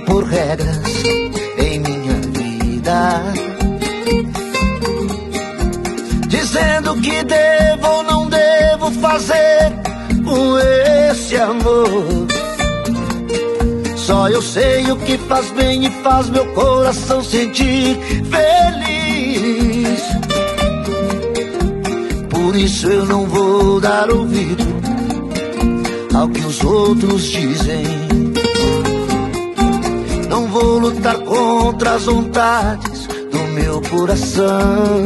impor regras em minha vida, dizendo que devo ou não devo fazer com esse amor. Só eu sei o que faz bem e faz meu coração sentir feliz. Por isso eu não vou dar ouvido ao que os outros dizem. Não vou lutar contra as vontades do meu coração.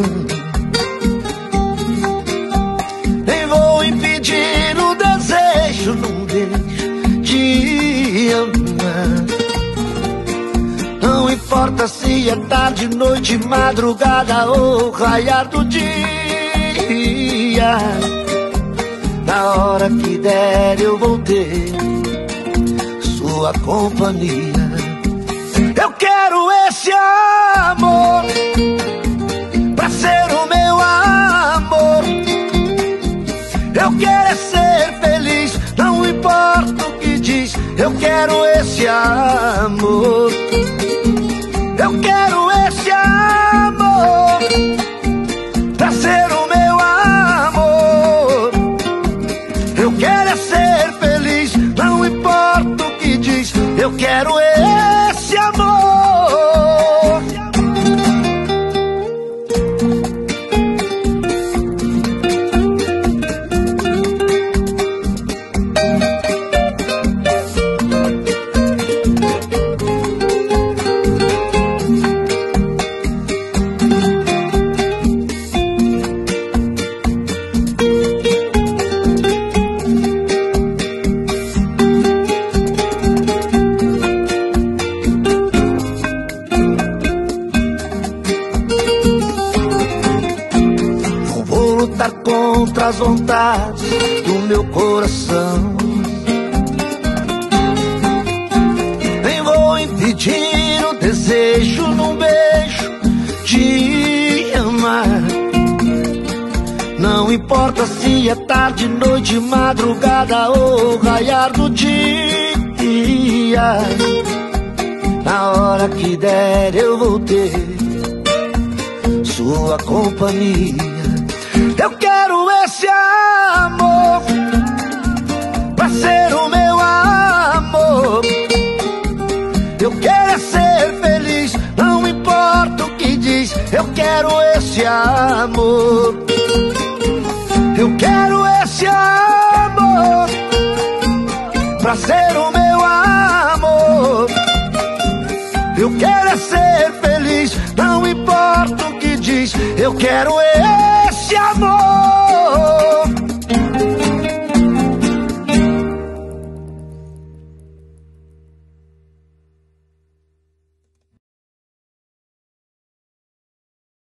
Nem vou impedir o desejo, não deixo de amar. Não importa se é tarde, noite, madrugada ou raiar do dia. Na hora que der eu vou ter sua companhia. Eu quero esse amor pra ser o meu amor. Eu quero é ser feliz, não importa o que diz. Eu quero esse amor. Eu quero esse amor pra ser o meu amor. Eu quero é ser feliz, não importa o que diz. Eu quero esse amor. Contra as vontades do meu coração. Nem vou impedir o desejo num beijo de amar. Não importa se é tarde, noite, madrugada ou raiar do dia. Na hora que der eu vou ter sua companhia. Eu quero esse amor pra ser o meu amor. Eu quero é ser feliz, não importa o que diz. Eu quero esse amor. Eu quero esse amor pra ser o meu amor. Eu quero é ser feliz, não importa o que diz. Eu quero esse amor.